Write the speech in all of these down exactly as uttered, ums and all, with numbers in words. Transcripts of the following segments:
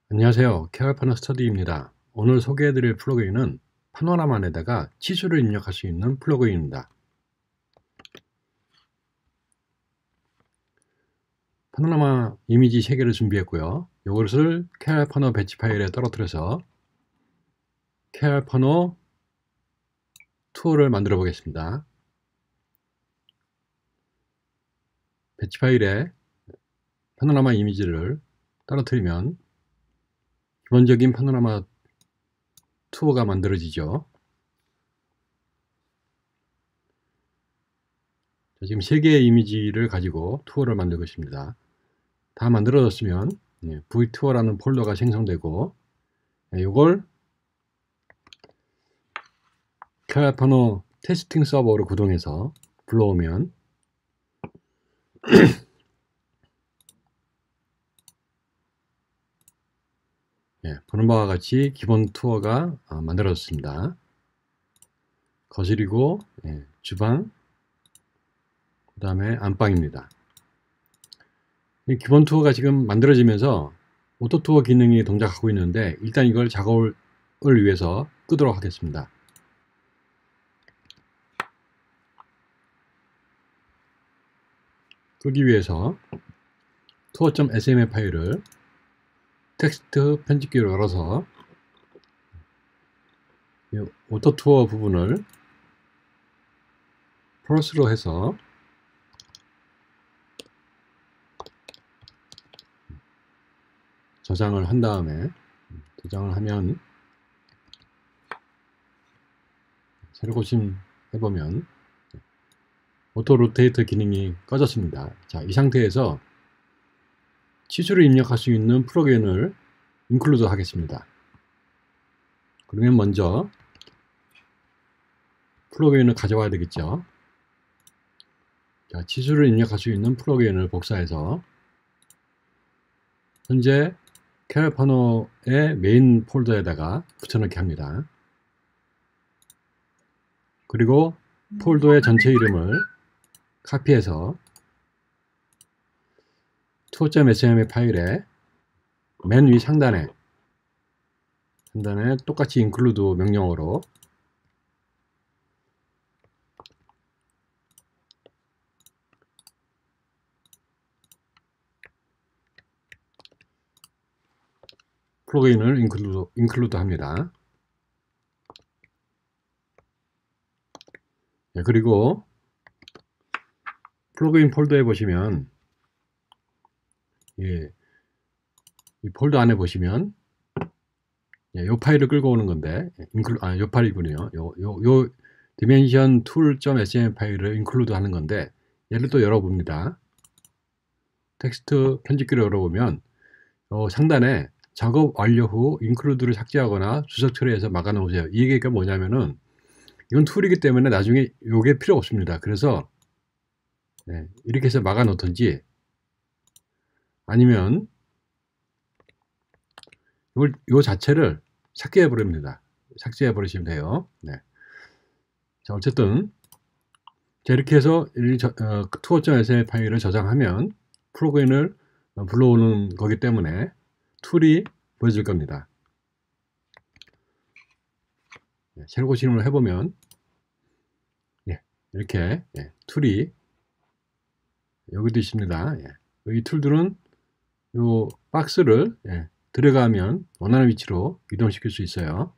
안녕하세요. 케알파노 스터디입니다. 오늘 소개해드릴 플러그인은 파노라마에다가 치수를 입력할 수 있는 플러그인입니다. 파노라마 이미지 세 개를 준비했고요. 이것을 케알파노 배치 파일에 떨어뜨려서 케알파노 투어를 만들어 보겠습니다. 배치 파일에 파노라마 이미지를 떨어뜨리면 기본적인 파노라마 투어가 만들어지죠. 자, 지금 세 개의 이미지를 가지고 투어를 만들고 있습니다. 다 만들어졌으면 예, 브이투어라는 폴더가 생성되고 이걸 케알파노 테스팅 서버로 구동해서 불러오면 예, 보는 바와 같이 기본 투어가 어, 만들어졌습니다. 거실이고 예, 주방, 그 다음에 안방입니다. 이 기본 투어가 지금 만들어지면서 오토 투어 기능이 동작하고 있는데 일단 이걸 작업을 위해서 끄도록 하겠습니다. 끄기 위해서 투어.에스엠엘 파일을 텍스트 편집기로 열어서 이 오토 투어 부분을 플러스로 해서 저장을 한 다음에 저장을 하면 새로 고침 해보면 오토 로테이터 기능이 꺼졌습니다. 자, 이 상태에서 치수를 입력할 수 있는 플러그인을 인클루드 하겠습니다. 그러면 먼저 플러그인을 가져와야 되겠죠. 자, 치수를 입력할 수 있는 플러그인을 복사해서 현재 케알파노의 메인 폴더에다가 붙여넣기 합니다. 그리고 폴더의 전체 이름을 카피해서 투어.에스엠엘 파일에 맨 위 상단에 상단에 똑같이 include 명령어로 플러그인을 include, include 합니다. 네, 그리고 플러그인 폴더에 보시면 예, 이 폴더 안에 보시면 예, 요 파일을 끌고 오는 건데 include, 아, 요 파일이군요. 요, 요, 요 dimension tool.에스엠엘 파일을 include 하는 건데 얘를 또 열어봅니다. 텍스트 편집기를 열어보면 어, 상단에 작업 완료 후 include를 삭제하거나 주석 처리해서 막아 놓으세요. 이 얘기가 뭐냐면은 이건 툴이기 때문에 나중에 요게 필요 없습니다. 그래서 네, 이렇게 해서 막아 놓든지 아니면 이걸 요 자체를 삭제해 버립니다. 삭제해 버리시면 돼요. 네. 자, 어쨌든 자, 이렇게 해서 어, 투어.에스엠엘 파일을 저장하면 플러그인을 불러오는 거기 때문에 툴이 보여질 겁니다. 네, 새로 고침을 해보면 예, 이렇게 예, 툴이 여기도 있습니다. 예, 이 툴들은 요 박스를 예, 들어가면 원하는 위치로 이동시킬 수 있어요.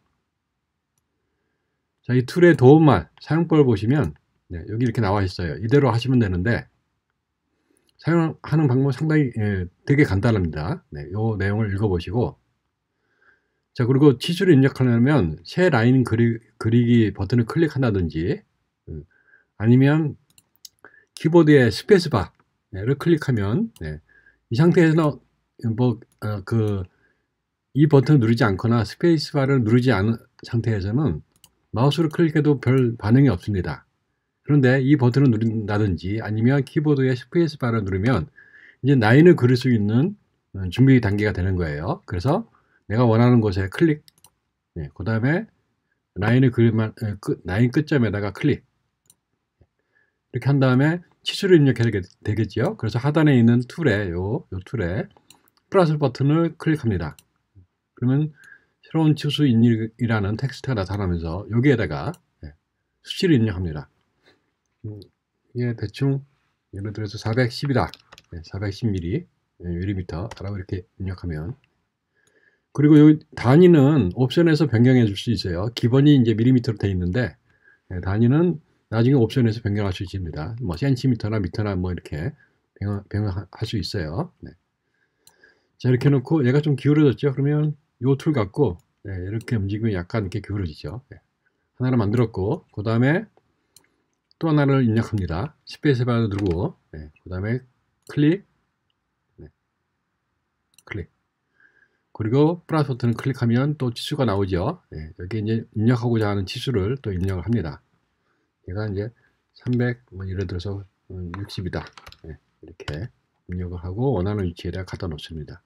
자, 이 툴의 도움말 사용법을 보시면 네, 여기 이렇게 나와 있어요. 이대로 하시면 되는데 사용하는 방법은 상당히 예, 되게 간단합니다. 네, 요 내용을 읽어보시고 자, 그리고 치수를 입력하려면 새 라인 그리, 그리기 버튼을 클릭한다든지 음, 아니면 키보드의 스페이스바를 클릭하면 네, 이 상태에서 뭐 어, 그 이 버튼을 누르지 않거나 스페이스바를 누르지 않은 상태에서는 마우스를 클릭해도 별 반응이 없습니다. 그런데 이 버튼을 누른다든지 아니면 키보드의 스페이스바를 누르면 이제 라인을 그릴 수 있는 준비 단계가 되는 거예요. 그래서 내가 원하는 곳에 클릭, 네, 그 다음에 라인을 그리면 끝, 라인 끝점에다가 클릭 이렇게 한 다음에 치수를 입력해야 되겠죠. 그래서 하단에 있는 툴에 요, 요 툴에 플러스 버튼을 클릭합니다. 그러면 새로운 치수 입력이라는 텍스트가 나타나면서 여기에다가 네, 수치를 입력합니다. 음, 이게 대충 예를 들어서 사백십이다. 네, 사백십 밀리미터, 밀리미터라고 이렇게 입력하면, 그리고 여기 단위는 옵션에서 변경해 줄 수 있어요. 기본이 이제 밀리미터로 되어 있는데 네, 단위는 나중에 옵션에서 변경할 수 있습니다. 뭐 센티미터나 미터나 뭐 이렇게 변경, 변경할 수 있어요. 네. 자, 이렇게 해놓고 얘가 좀 기울어졌죠. 그러면 요 툴 갖고 네, 이렇게 움직이면 약간 이렇게 기울어지죠. 네. 하나를 만들었고, 그 다음에 또 하나를 입력합니다. 스페이스바를 누르고, 네, 그 다음에 클릭, 네, 클릭. 그리고 플러스 버튼을 클릭하면 또 치수가 나오죠. 네, 여기 이제 입력하고자 하는 치수를 또 입력을 합니다. 얘가 이제 삼백, 뭐 예를 들어서 육십이다. 네, 이렇게 입력을 하고 원하는 위치에다 갖다 놓습니다.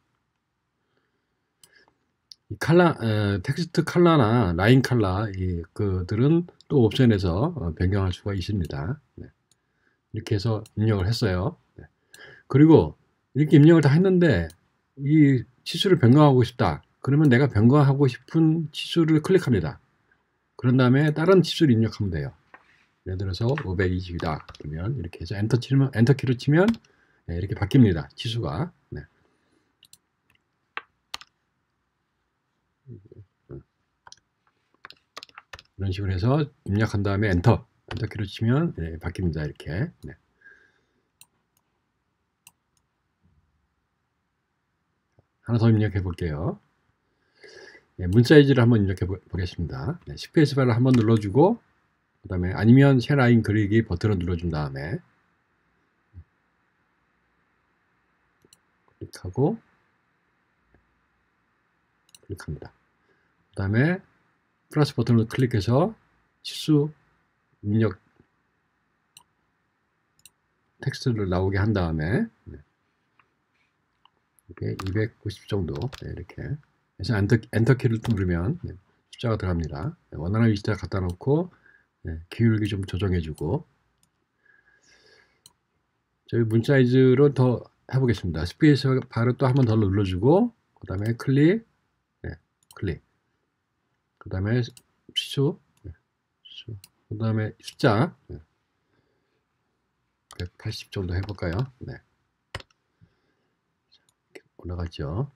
이 칼라, 에, 텍스트 컬러나 라인 컬러, 이, 그들은 또 옵션에서 어, 변경할 수가 있습니다. 네. 이렇게 해서 입력을 했어요. 네. 그리고 이렇게 입력을 다 했는데 이 치수를 변경하고 싶다. 그러면 내가 변경하고 싶은 치수를 클릭합니다. 그런 다음에 다른 치수를 입력하면 돼요. 예를 들어서 오백이십이다. 그러면 이렇게 해서 엔터 치면, 엔터 키를 치면 네, 이렇게 바뀝니다. 치수가. 네. 이런 식으로 해서 입력한 다음에 엔터, 엔터 키를 치면 네, 바뀝니다. 이렇게. 네. 하나 더 입력해 볼게요. 네, 문 사이즈를 한번 입력해 보겠습니다. 네, 스페이스바를 한번 눌러주고, 그 다음에 아니면 새 라인 그리기 버튼을 눌러준 다음에 클릭하고 클릭합니다. 그 다음에 플러스 버튼을 클릭해서 치수 입력 텍스트를 나오게 한 다음에 네, 이렇게 이백구십 정도 네, 이렇게 해서 엔터, 엔터 키를 누르면 네, 숫자가 들어갑니다. 네, 원하는 위치에다 갖다 놓고 네, 기울기 좀 조정해주고, 저희 문 사이즈로 더 해보겠습니다. 스페이스 바를 또 한 번 더 눌러주고, 그 다음에 클릭, 네, 클릭, 그 다음에 치수, 네, 치수, 그 다음에 숫자 네, 백팔십 정도 해볼까요? 네, 올라갔죠.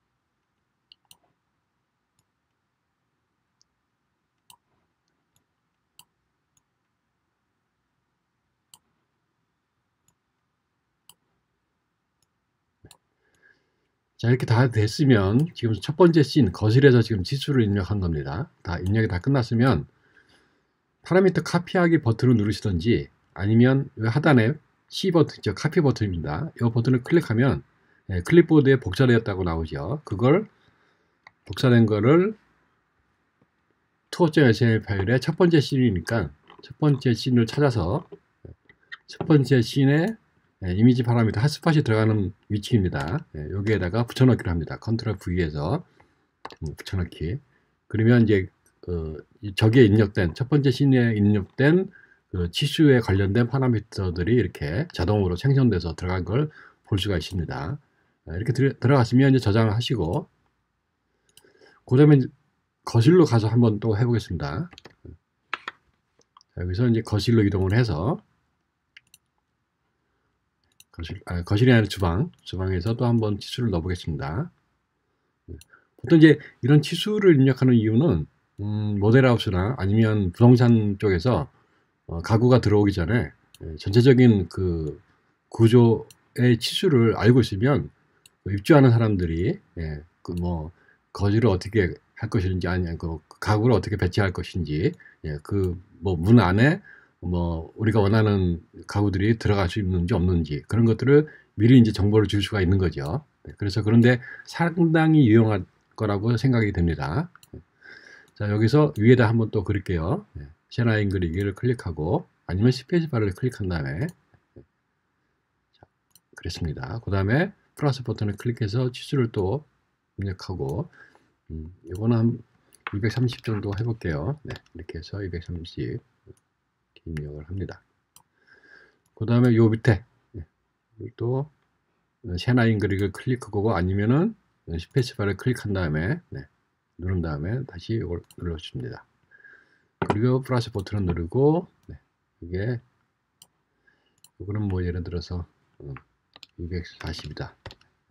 자, 이렇게 다 됐으면 지금 첫 번째 씬 거실에서 지금 치수를 입력한 겁니다. 다 입력이 다 끝났으면 파라미터 카피하기 버튼을 누르시던지 아니면 하단에 C 버튼, 즉 카피 버튼입니다. 이 버튼을 클릭하면 네, 클립보드에 복사되었다고 나오죠. 그걸 복사된 거를 투어.html 파일의 첫 번째 씬이니까 첫 번째 씬을 찾아서 첫 번째 씬에 네, 이미지 파라미터 핫스팟이 들어가는 위치입니다. 네, 여기에다가 붙여넣기를 합니다. 컨트롤 V에서 붙여넣기. 그러면 이제 어, 저기에 입력된 첫 번째 씬에 입력된 그 치수에 관련된 파라미터들이 이렇게 자동으로 생성돼서 들어간 걸 볼 수가 있습니다. 이렇게 들, 들어갔으면 이제 저장을 하시고, 그 다음에 거실로 가서 한번 또 해보겠습니다. 여기서 이제 거실로 이동을 해서 거실, 아, 거실이 아니라 주방, 주방에서 또 한번 치수를 넣어보겠습니다. 보통 이제 이런 치수를 입력하는 이유는 음, 모델하우스나 아니면 부동산 쪽에서 어, 가구가 들어오기 전에 예, 전체적인 그 구조의 치수를 알고 있으면 입주하는 사람들이 예, 그 뭐 거실을 어떻게 할 것인지 아니면 그 가구를 어떻게 배치할 것인지 예, 그 뭐 문 안에 뭐 우리가 원하는 가구들이 들어갈 수 있는지 없는지 그런 것들을 미리 이제 정보를 줄 수가 있는 거죠. 네, 그래서 그런데 상당히 유용할 거라고 생각이 됩니다. 자, 여기서 위에다 한번 또 그릴게요. 네, 새 라인 그리기를 클릭하고 아니면 스페이스바를 클릭한 다음에 자, 그랬습니다. 그 다음에 플러스 버튼을 클릭해서 치수를 또 입력하고 음, 이거는 한 이백삼십 정도 해볼게요. 네, 이렇게 해서 이백삼십 입력을 합니다. 그 다음에 요 밑에 네, 또 새 라인 그리기를 클릭하고 아니면은 스페이스바를 클릭한 다음에 네, 누른 다음에 다시 이걸 눌러줍니다. 그리고 플러스 버튼을 누르고, 네, 이게 이거는 뭐 예를 들어서 이백사십이다.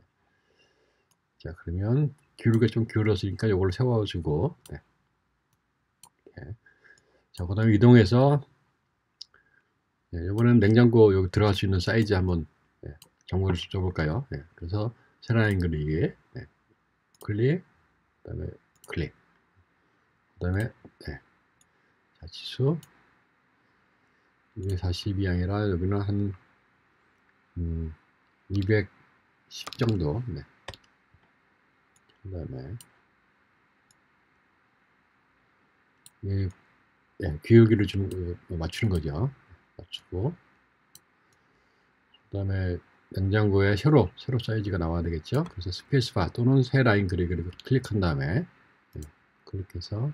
자, 그러면 기울기가 좀 기울었으니까 이걸 세워주고, 네. 이렇게. 자, 그 다음에 이동해서, 네, 이번에는 냉장고 여기 들어갈 수 있는 사이즈 한번, 네, 정보를 줘볼까요? 네, 그래서 세 라인 그리기, 네, 클릭, 그 다음에 클릭, 그 다음에, 네, 자, 치수 이백사십이 아니라 여기는 한 음, 이백십 정도, 네. 그 다음에 예, 예, 기울기를 좀 맞추는 거죠. 맞추고, 그 다음에 냉장고에 세로 세로 사이즈가 나와야 되겠죠. 그래서 스페이스바 또는 새 라인 그리기를 클릭한 다음에, 네, 클릭해서,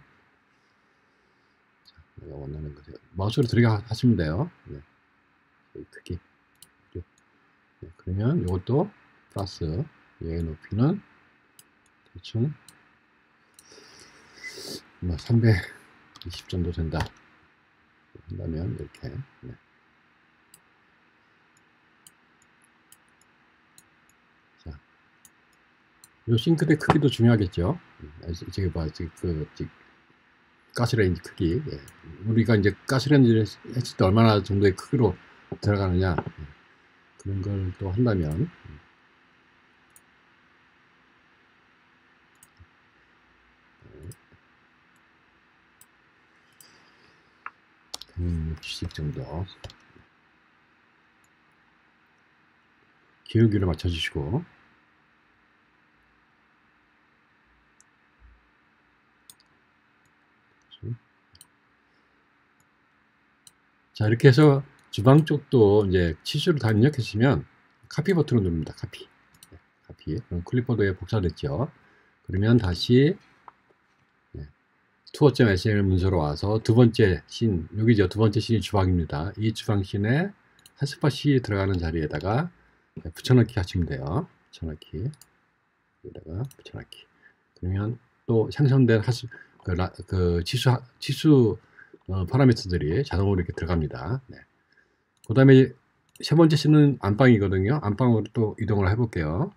자, 내가 원하는 거죠. 마우스로 들어가 하시면 돼요. 네, 크기. 네, 그러면 이것도 플러스 얘의 높이는 대충 뭐 삼백이십 정도 된다 한다면 이렇게, 네. 자, 요 싱크대 크기도 중요하겠죠. 저기 봐, 그 가스레인지 크기. 예. 우리가 이제 가스레인지를 했을 때 얼마나 정도의 크기로 들어가느냐, 예. 그런 걸 또 한다면, 백육십 정도 기울기를 맞춰주시고, 자, 이렇게 해서 주방 쪽도 이제 치수를 다 입력했으면 카피 버튼을 누릅니다. 카피. 네, 카피. 그럼 클립보드에 복사됐죠. 그러면 다시 투어.에스엠엘 문서로 와서 두 번째 씬, 여기죠. 두 번째 씬이 주방입니다. 이 주방 씬에 핫스팟이 들어가는 자리에다가 붙여넣기 하시면 돼요. 붙여넣기. 여기다가 붙여넣기. 그러면 또 생성된 핫스, 그, 라, 그 치수, 치수 어, 파라미터들이 자동으로 이렇게 들어갑니다. 네. 그 다음에 세 번째 씬은 안방이거든요. 안방으로 또 이동을 해볼게요.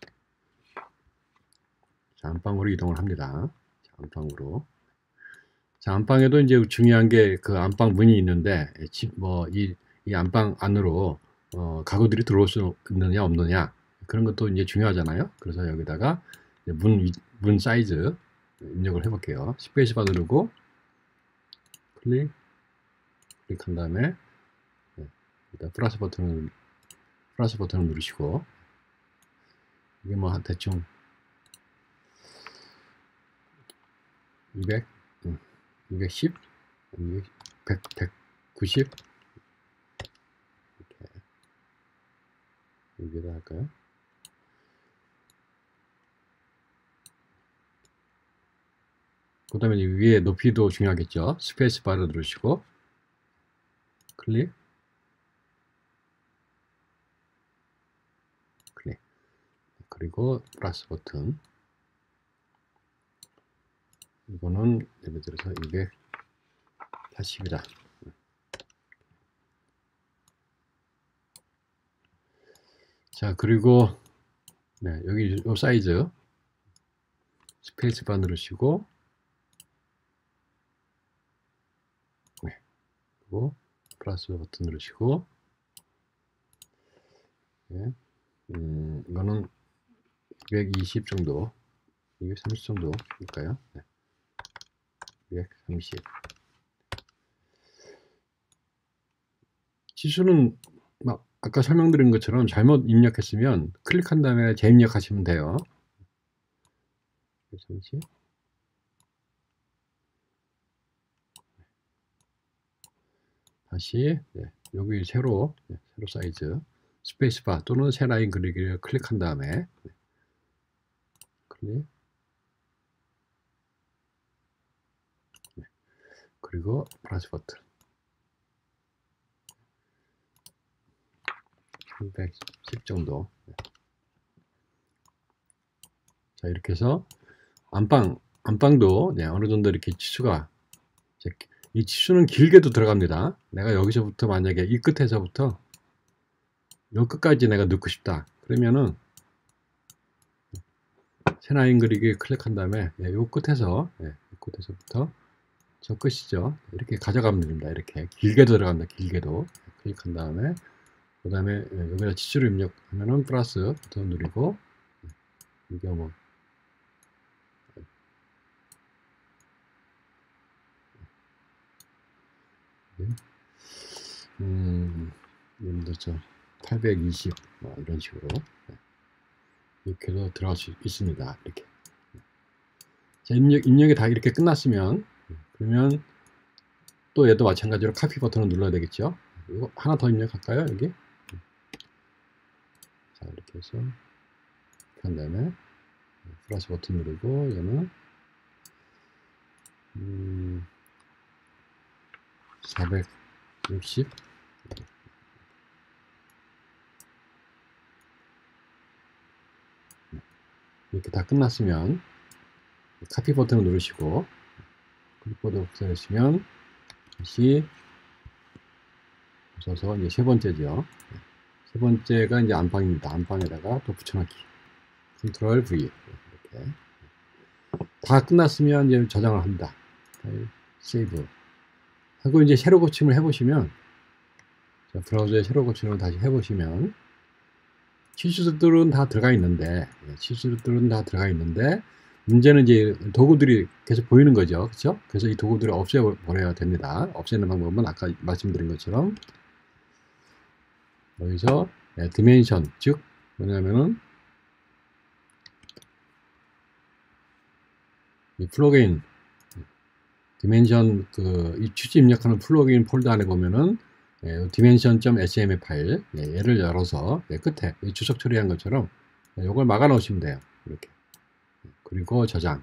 자, 안방으로 이동을 합니다. 자, 안방으로. 자, 안방에도 이제 중요한 게 그 안방 문이 있는데, 뭐, 이, 이 안방 안으로, 어, 가구들이 들어올 수 있느냐, 없느냐. 그런 것도 이제 중요하잖아요. 그래서 여기다가 문, 문 사이즈 입력을 해볼게요. 스페이스바 누르고, 클릭, 클릭한 다음에, 네, 일단 플러스 버튼을, 플러스 버튼을 누르시고, 이게 뭐, 한 대충, 이백, 음, 이백십, 백, 백구십, 이렇게, 여기다 할까요? 그 다음에 위에 높이도 중요하겠죠. 스페이스 바를 누르시고, 클릭, 클릭, 그리고 플러스 버튼. 이거는 예를 들어서 이백팔십이다. 자, 그리고 네, 여기 요 사이즈 스페이스 바 누르시고, 네, 그리고 플러스 버튼 누르시고, 네, 음, 이거는 이백이십 정도, 이백삼십 정도일까요? 네, 이백삼십. 치수는 막 아까 설명드린 것처럼 잘못 입력했으면 클릭한 다음에 재입력하시면 돼요. 이백삼십. 다시 네, 여기 세로 네, 세로 사이즈 스페이스바 또는 새 라인 그리기를 클릭한 다음에 네, 클릭, 네, 그리고 플러스 버튼 삼백십 정도. 네. 자, 이렇게 해서 안방 안방도 네, 어느 정도 이렇게 치수가, 이 치수는 길게도 들어갑니다. 내가 여기서부터 만약에 이 끝에서부터 요 끝까지 내가 넣고 싶다. 그러면은 새 라인 그리기 클릭한 다음에 예, 요 끝에서 예, 요 끝에서부터 저 끝이죠. 이렇게 가져가면 됩니다. 이렇게 길게도 들어간다. 길게도 클릭한 다음에 그 다음에 예, 여기다 치수를 입력하면은 플러스 버튼 누르고 이게 뭐 음, 예를 들어서 팔백이십 뭐 이런 식으로 이렇게 해서 들어갈 수 있습니다. 이렇게. 자, 입력, 입력이 다 이렇게 끝났으면 그러면 또 얘도 마찬가지로 카피 버튼을 눌러야 되겠죠. 이거 하나 더 입력할까요? 여기. 자, 이렇게 해서 이렇게 한 다음에 플러스 버튼 누르고 얘는 음, 사백육십 이렇게 다 끝났으면 카피 버튼을 누르시고 클립보드 복사하시면 다시 오셔서 이제 세 번째죠. 세 번째가 이제 안방입니다. 안방에다가 또 붙여넣기. 컨트롤 V 이렇게 다 끝났으면 이제 저장을 합니다. 세이브 하고 이제 새로 고침을 해보시면 자, 브라우저에 새로 고침을 다시 해보시면 치수들은 다 들어가 있는데 치수들은 다 들어가 있는데 문제는 이제 도구들이 계속 보이는 거죠. 그렇죠? 그래서 이 도구들을 없애버려야 됩니다. 없애는 방법은 아까 말씀드린 것처럼 여기서 네, 디멘션 즉 뭐냐면은 이 플러그인 디멘션 그 이 취지 입력하는 플러그인 폴더 안에 보면은 예, dimension.sml 파일 예, 얘를 열어서 예, 끝에 주석 처리한 것처럼 이걸 예, 막아 놓으시면 돼요. 이렇게 그리고 저장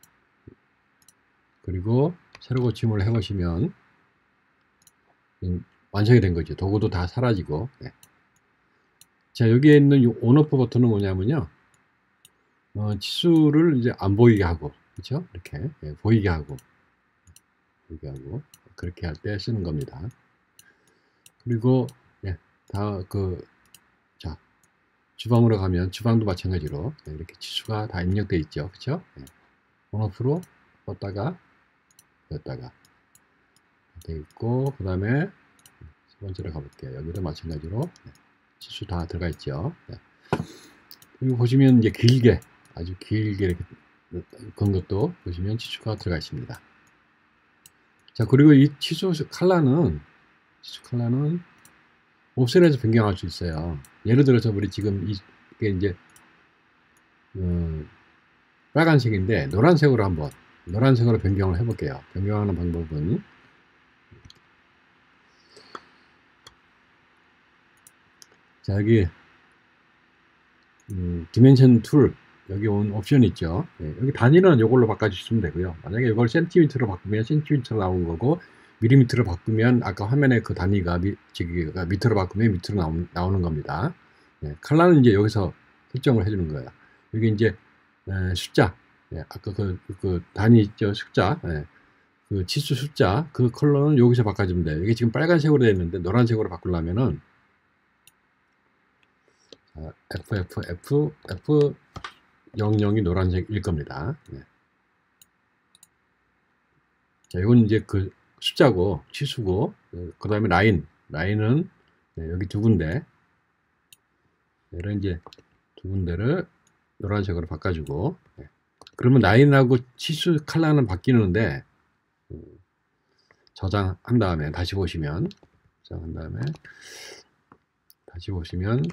그리고 새로 고침을 해 보시면 음, 완성이 된 거죠. 도구도 다 사라지고 예. 자 여기에 있는 이 온오프 버튼은 뭐냐면요 어, 치수를 이제 안 보이게 하고 그렇죠? 이렇게 예, 보이게 하고 보이게 하고 그렇게 할 때 쓰는 겁니다. 그리고 예, 다 그 자 주방으로 가면 주방도 마찬가지로 예, 이렇게 치수가 다 입력되어 있죠, 그렇죠? 예, 온오프로 껐다가 껐다가 되어 있고 그 다음에 세 번째로 가볼게요. 여기도 마찬가지로 예, 치수 다 들어가 있죠. 예. 그리고 보시면 이제 길게 아주 길게 이렇게 건 것도 보시면 치수가 들어가 있습니다. 자 그리고 이 치수 컬러는 치수 컬러는 옵션에서 변경할 수 있어요. 예를 들어서 우리 지금 이게 이제 음, 빨간색인데 노란색으로 한번 노란색으로 변경을 해볼게요. 변경하는 방법은 자 여기 음, 디멘션 툴 여기 온 옵션이 있죠. 네, 여기 단위는 이걸로 바꿔주시면 되고요. 만약에 이걸 센티미터로 바꾸면 센티미터로 나오는 거고 밀리미터로 바꾸면 아까 화면에 그 단위가 미, 저기가 미터로 바꾸면 미터로 나오, 나오는 겁니다. 네, 컬러는 이제 여기서 설정을 해주는 거예요. 여기 이제 에, 숫자 네, 아까 그, 그 단위 있죠 숫자 네, 그 치수 숫자 그 컬러는 여기서 바꿔주면 돼요. 이게 지금 빨간색으로 되어 있는데 노란색으로 바꾸려면은 자, 에프 에프 에프 에프 영영이 노란색일 겁니다. 네. 자, 이건 이제 그 숫자고 치수고 그 다음에 라인 라인은 네, 여기 두 군데 얘를 이제 두 군데를 노란색으로 바꿔주고 네. 그러면 라인하고 치수 컬러는 바뀌는데 음, 저장한 다음에 다시 보시면 저장한 다음에 다시 보시면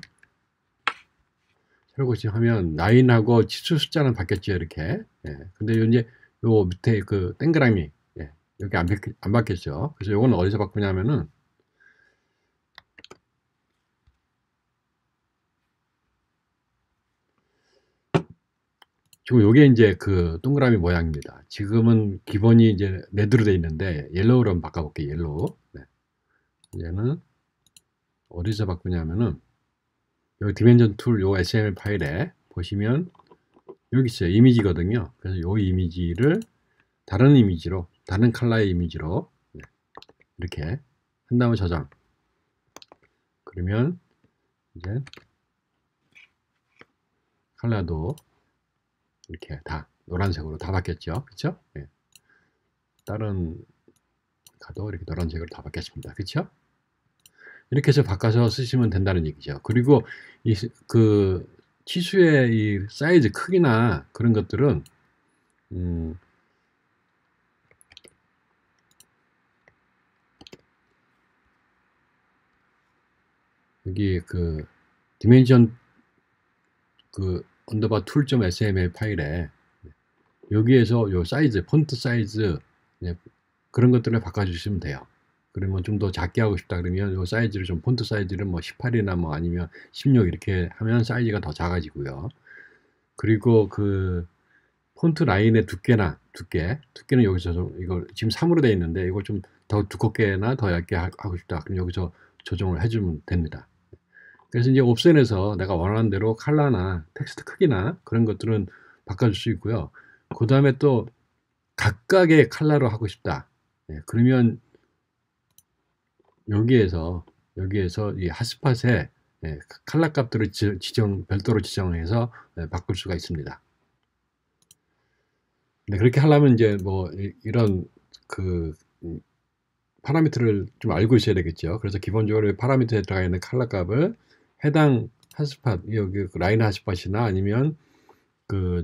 새로 고침하면 라인하고 치수 숫자는 바뀌었죠 이렇게 예. 근데 이제 요 밑에 그 동그라미 예. 여기 안, 바뀌, 안 바뀌었죠 그래서 요거는 어디서 바꾸냐면은 지금 요게 이제 그 동그라미 모양입니다. 지금은 기본이 이제 레드로 되어 있는데 옐로우로 한번 바꿔볼게요. 옐로우. 네. 얘는 어디서 바꾸냐면은 여기 디멘전 툴 요 에스엠엘 파일에 보시면 여기 있어요. 이미지거든요. 그래서 이 이미지를 다른 이미지로, 다른 컬러의 이미지로 이렇게 한 다음에 저장. 그러면 이제 컬러도 이렇게 다 노란색으로 다 바뀌었죠. 그쵸? 예. 다른 가도 이렇게 노란색으로 다 바뀌었습니다. 그쵸? 이렇게 해서 바꿔서 쓰시면 된다는 얘기죠. 그리고 이 그 치수의 이 사이즈 크기나 그런 것들은 음 여기 그 디멘션 그 언더바 툴.에스엠엘 파일에 여기에서 요 사이즈, 폰트 사이즈 네, 그런 것들을 바꿔주시면 돼요. 그러면 좀 더 작게 하고 싶다 그러면 요 사이즈를 좀 폰트 사이즈를 뭐 십팔이나 뭐 아니면 십육 이렇게 하면 사이즈가 더 작아지고요. 그리고 그 폰트 라인의 두께나 두께, 두께는 여기서 좀 이걸 지금 삼으로 되어 있는데 이걸 좀 더 두껍게나 더 얇게 하고 싶다. 그럼 여기서 조정을 해주면 됩니다. 그래서 이제 옵션에서 내가 원하는 대로 컬러나 텍스트 크기나 그런 것들은 바꿔줄 수 있고요. 그 다음에 또 각각의 컬러로 하고 싶다. 예, 그러면 여기에서 여기에서 이 핫스팟에 예, 컬러 값들을 지정 별도로 지정해서 예, 바꿀 수가 있습니다. 네, 그렇게 하려면 이제 뭐 이, 이런 그 음, 파라미터를 좀 알고 있어야 되겠죠. 그래서 기본적으로 파라미터에 들어가 있는 컬러 값을 해당 핫스팟 여기 그 라인 핫스팟이나 아니면 그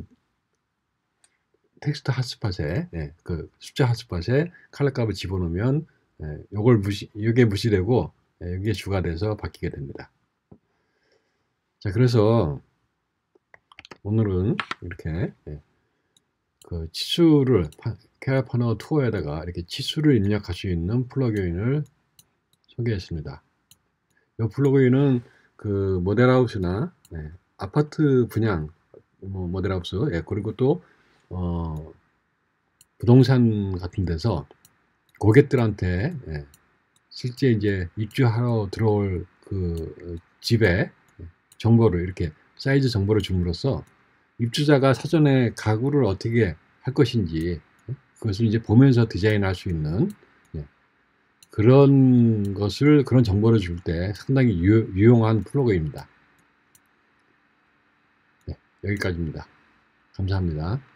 텍스트 핫스팟에 예, 그 숫자 핫스팟에 컬러 값을 집어넣으면 예, 요걸 무시 이게 무시되고 예, 이게 주가 돼서 바뀌게 됩니다. 자, 그래서 오늘은 이렇게 예, 그 치수를 케어파너 투어에다가 이렇게 치수를 입력할 수 있는 플러그인을 소개했습니다. 이 플러그인은 그 모델하우스나 예, 아파트 분양 뭐 모델하우스 예, 그리고 또 어, 부동산 같은 데서 고객들한테 예, 실제 이제 입주하러 들어올 그 집에 정보를 이렇게 사이즈 정보를 줌으로써 입주자가 사전에 가구를 어떻게 할 것인지 그것을 이제 보면서 디자인할 수 있는 그런 것을 그런 정보를 줄 때 상당히 유, 유용한 플러그입니다. 네, 여기까지입니다. 감사합니다.